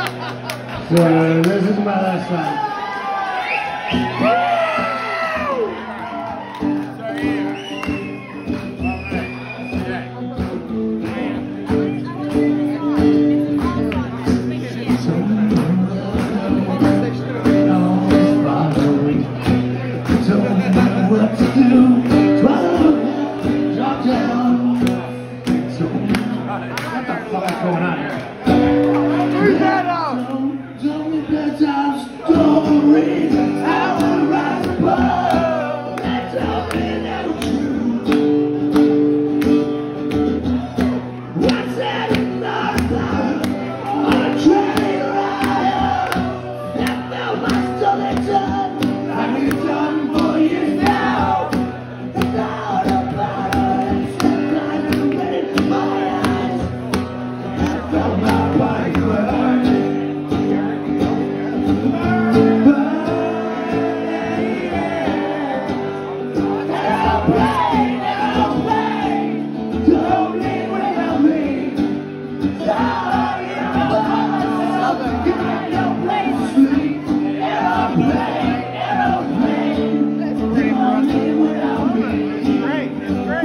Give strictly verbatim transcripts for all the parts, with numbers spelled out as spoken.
So this is my last song. What to do? Twelve, drop down. So what the fuck is going on here? Turn that up. Tell me bedtime stories. How I rise above. That's all that I'm true. What's that another? On a train ride. That felt my stomach done. I've been done for years now. Without a bottle and sometimes I'm getting in my eyes. I felt my body burn. Aeroplane, aeroplane, don't leave without me. Sorry, I'm by myself, got no place to sleep. Aeroplane, aeroplane, don't leave without me. Great, it's great.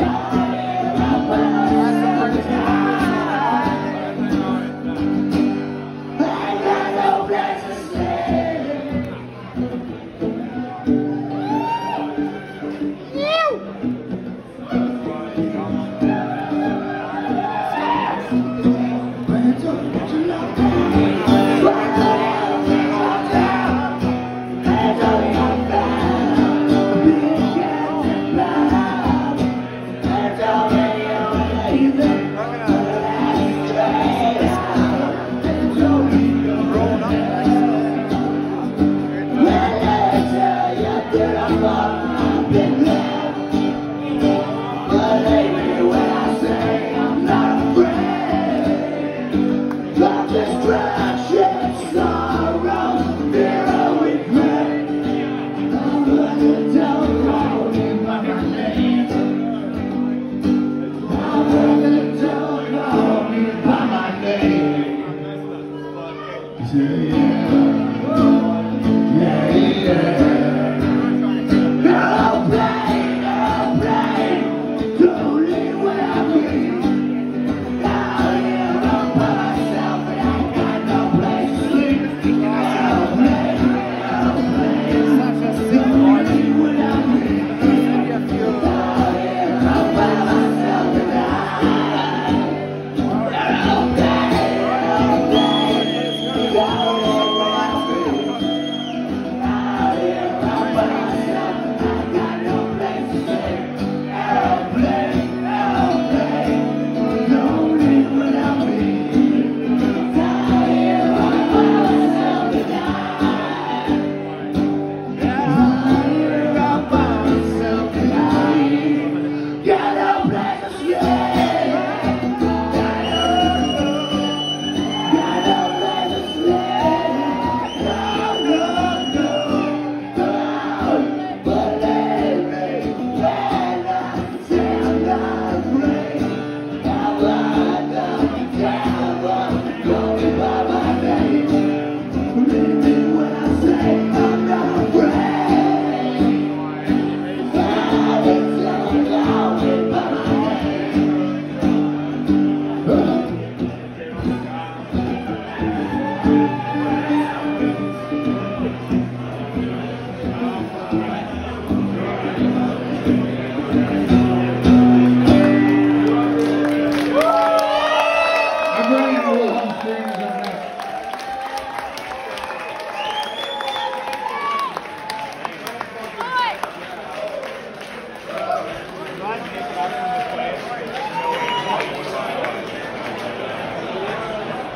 Thank you.